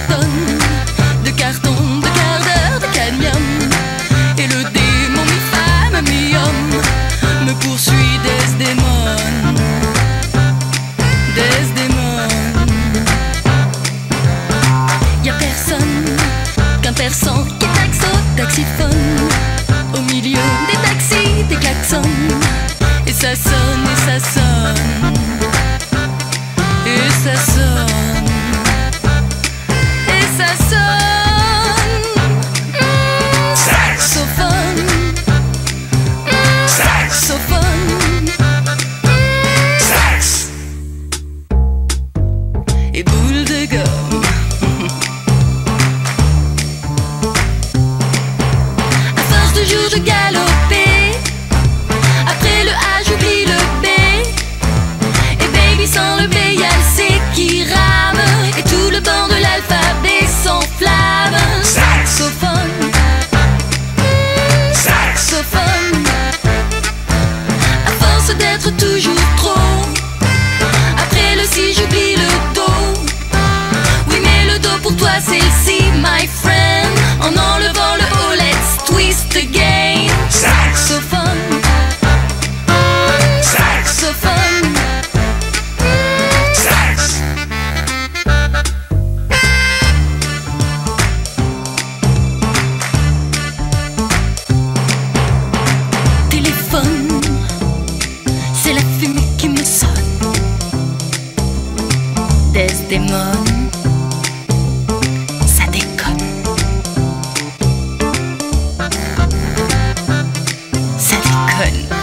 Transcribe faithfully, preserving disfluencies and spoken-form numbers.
tonnes de carton, de quart d'heure, de cadmium. Et le démon mi-femme, mi-homme me poursuit Desdémone, Desdémone. Y'a personne qu'un persan qui taxe au taxiphone, au milieu des taxis, des klaxons. Et ça sonne, et ça sonne, et ça sonne, et ça sonne. Mmh, saxophone, mmh, saxophone, mmh, sax et boule de gomme. À force de jours je galopais, après le A j'oublie le B. Et baby sans le B y'a le C qui rame, et tout le banc de l'alphabet s'enflamme. Saxophone, mmh, saxophone. À force d'être toujours trop, après le Si j'oublie le Do. Oui mais le Do pour toi c'est le Si my friend. En enlevant le O let's twist again. Saxophone, saxophone, sax. Téléphone, c'est la fumée qui me sonne. Desdémone, ça déconne, ça déconne.